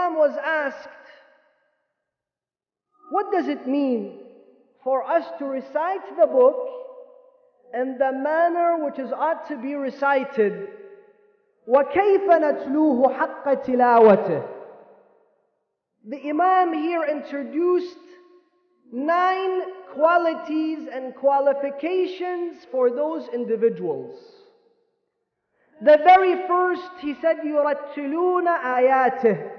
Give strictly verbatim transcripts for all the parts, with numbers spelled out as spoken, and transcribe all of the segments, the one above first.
Imam was asked, what does it mean for us to recite the book in the manner which is ought to be recited? وَكَيْفَ نَتْلُوهُ حَقَّ تِلَاوَتِهِ. The Imam here introduced nine qualities and qualifications for those individuals. The very first, he said, يُرَتِّلُونَ آيَاتِهِ.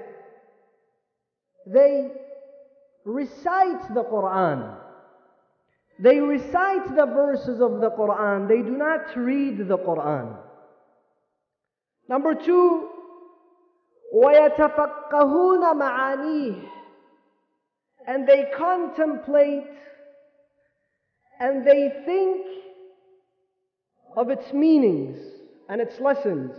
They recite the Quran. They recite the verses of the Quran. They do not read the Quran. Number two, وَيَتَفَقَّهُونَ مَعَانِيهِ. And they contemplate and they think of its meanings and its lessons.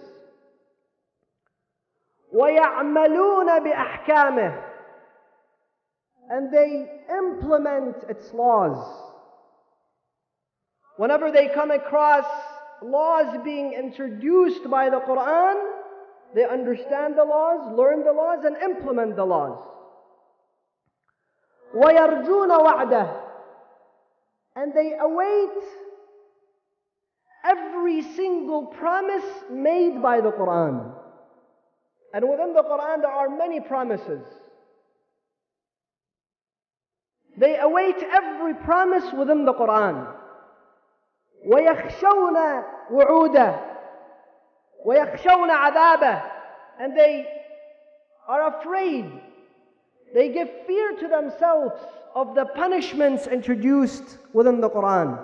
وَيَعْمَلُونَ بِأَحْكَامِهِ. And they implement its laws. Whenever they come across laws being introduced by the Quran, they understand the laws, learn the laws, and implement the laws. وَيَرْجُونَ وَعْدَهِ. And they await every single promise made by the Quran. And within the Quran there are many promises. They await every promise within the Quran. وَيَخْشَوْنَ وُعُودَهِ وَيَخْشَوْنَ عَذَابَهِ. And they are afraid. They give fear to themselves of the punishments introduced within the Quran.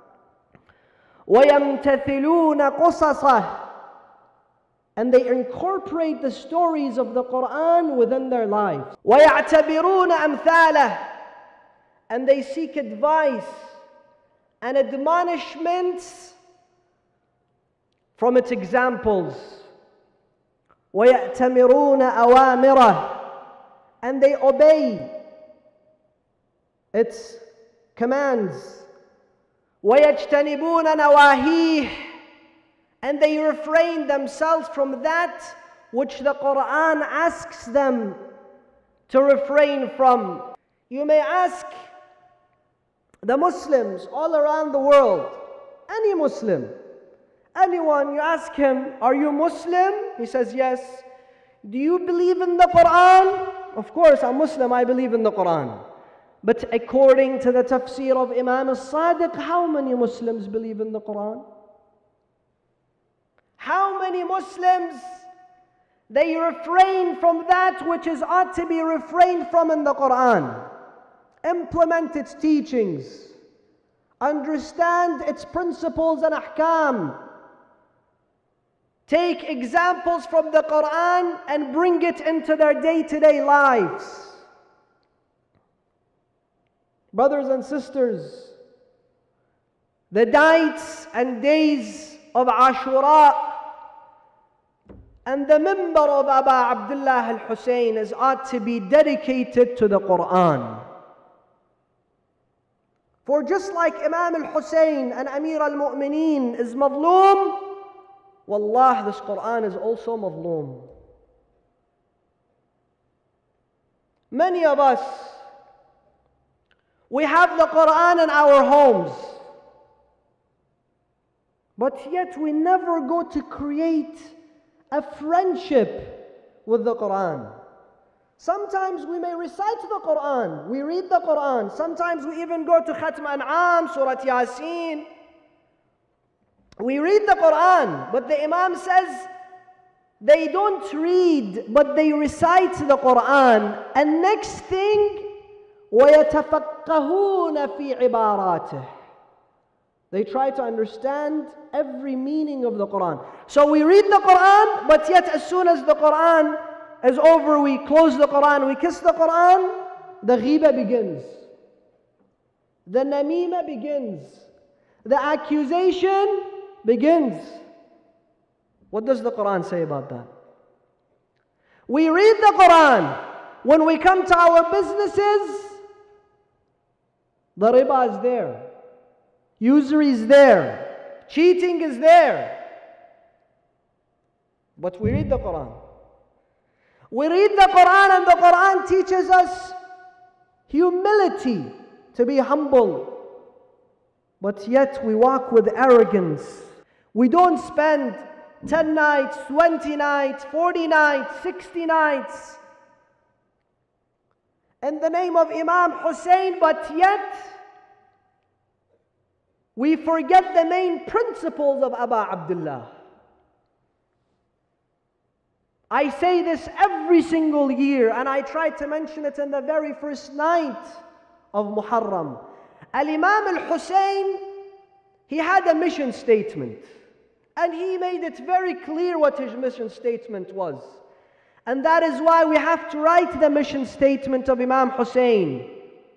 وَيَمْتَثِلُونَ قُصَصَهِ. And they incorporate the stories of the Quran within their lives. وَيَعْتَبِرُونَ أَمْثَالَهِ. And they seek advice and admonishments from its examples. وَيَأْتَمِرُونَ أَوَامِرَهِ. And they obey its commands. وَيَجْتَنِبُونَ نَوَاهِيهِ. And they refrain themselves from that which the Quran asks them to refrain from. You may ask the Muslims all around the world, any Muslim, anyone, you ask him, are you Muslim? He says, yes. Do you believe in the Quran? Of course, I'm Muslim, I believe in the Quran. But according to the tafsir of Imam al-Sadiq, how many Muslims believe in the Quran? How many Muslims, they refrain from that which is ought to be refrained from in the Quran? Implement its teachings, understand its principles and ahkam, take examples from the Quran and bring it into their day-to-day lives. Brothers and sisters, the nights and days of Ashura and the mimbar of Aba Abdullah al-Hussein is ought to be dedicated to the Quran. For just like Imam al-Hussein and Amir al-Mu'mineen is madloom, wallah, this Quran is also madloom. Many of us, we have the Quran in our homes, but yet we never go to create a friendship with the Quran. Sometimes we may recite the Quran, we read the Quran, sometimes we even go to Khatm An'am, Surah Yasin. We read the Quran, but the Imam says they don't read, but they recite the Quran. And next thing, وَيَتَفَقَّهُونَ فِي عِبَارَاتِهِ. They try to understand every meaning of the Quran. So we read the Quran, but yet as soon as the Quran is over, we close the Quran, we kiss the Quran, the ghiba begins. The namima begins. The accusation begins. What does the Quran say about that? We read the Quran. When we come to our businesses, the riba is there. Usury is there. Cheating is there. But we read the Quran. We read the Quran and the Quran teaches us humility, to be humble. But yet we walk with arrogance. We don't spend ten nights, twenty nights, forty nights, sixty nights in the name of Imam Hussein, but yet we forget the main principles of Aba Abdullah. I say this every single year, and I try to mention it in the very first night of Muharram. Al-Imam al-Hussein, he had a mission statement, and he made it very clear what his mission statement was. And that is why we have to write the mission statement of Imam Hussein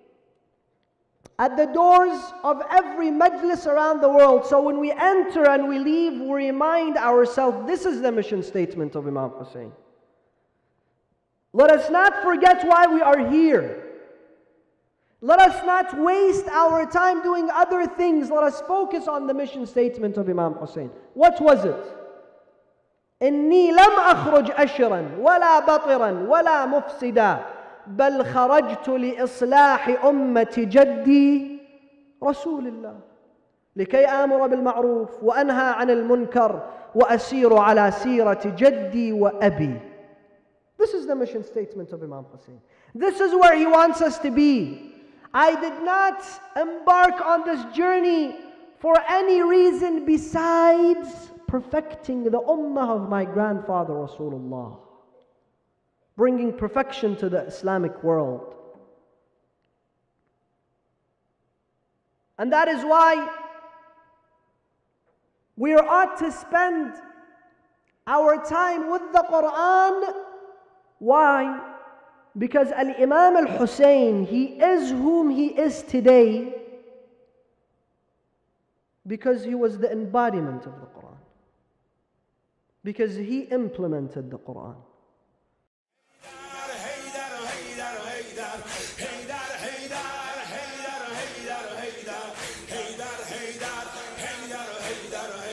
at the doors of every majlis around the world. So when we enter and we leave, we remind ourselves, this is the mission statement of Imam Hussein. Let us not forget why we are here. Let us not waste our time doing other things. Let us focus on the mission statement of Imam Hussein. What was it? إني لم أخرج أشرا ولا بطرا ولا مفسدا بل خرجت لإصلاح أمة جدي رسول الله لكي آمر بالمعروف وأنهى عن المنكر وأسير على سيرة جدي وأبي. This is the mission statement of Imam Hussein. This is where he wants us to be. I did not embark on this journey for any reason besides perfecting the ummah of my grandfather Rasulullah, bringing perfection to the Islamic world. And that is why we ought to spend our time with the Quran. Why? Because Al-Imam Al-Hussein, he is whom he is today because he was the embodiment of the Quran, because he implemented the Quran. Hey, that, hey, that, hey, that, hey, that, hey, that.